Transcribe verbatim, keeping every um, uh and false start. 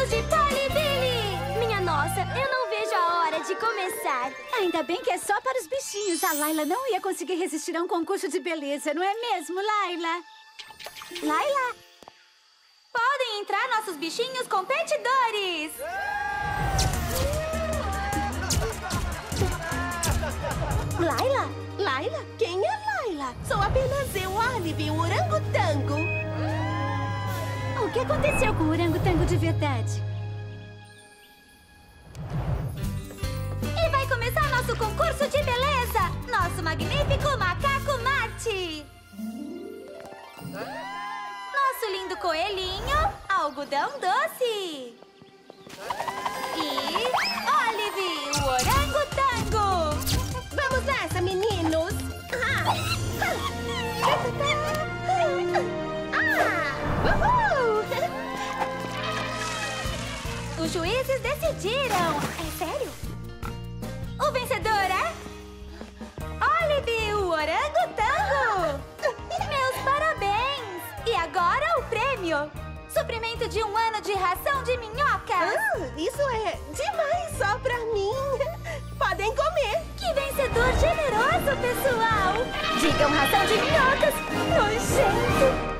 concurso de Polly Billy! Minha nossa, eu não vejo a hora de começar. Ainda bem que é só para os bichinhos. A Layla não ia conseguir resistir a um concurso de beleza, não é mesmo, Layla? Layla? Podem entrar nossos bichinhos competidores! Layla? Layla? Quem é Layla? Sou apenas eu, Olive, o orangotango. O que aconteceu com o orangotango de verdade? E vai começar nosso concurso de beleza! Nosso magnífico macaco Marte! Nosso lindo coelhinho, algodão doce! E Olive, o orangotango! Vamos nessa, meninos! Ah! Uhul! Os juízes decidiram! É sério? O vencedor é... Olive, o orangotango! Meus parabéns! E agora o prêmio! Suprimento de um ano de ração de minhocas! Ah, isso é demais só pra mim! Podem comer! Que vencedor generoso, pessoal! Digam ração de minhocas! Nojento!